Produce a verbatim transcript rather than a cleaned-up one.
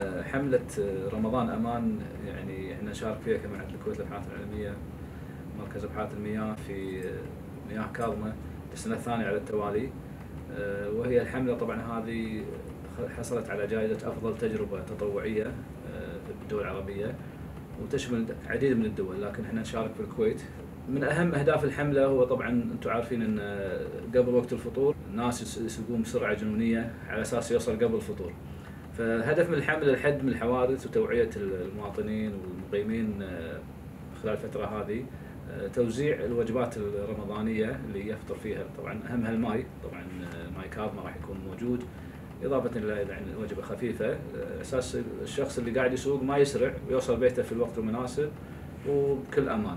حملة رمضان أمان يعني احنا نشارك فيها كمعهد الكويت للأبحاث العلمية مركز أبحاث المياه في مياه كاظمة للسنة الثانية على التوالي. وهي الحملة طبعا هذه حصلت على جائزة أفضل تجربة تطوعية في الدول العربية وتشمل عديد من الدول، لكن احنا نشارك في الكويت. من أهم أهداف الحملة هو طبعا أنتم عارفين أن قبل وقت الفطور الناس يسوقون بسرعة جنونية على أساس يوصل قبل الفطور. فهدف من الحملة الحد من الحوادث وتوعية المواطنين والمقيمين خلال الفترة هذه، توزيع الوجبات الرمضانية اللي يفطر فيها طبعا أهمها الماء، طبعا ماء كاظمة راح يكون موجود، إضافة إلى يعني وجبة خفيفة أساس الشخص اللي قاعد يسوق ما يسرع ويوصل بيته في الوقت المناسب وبكل أمان.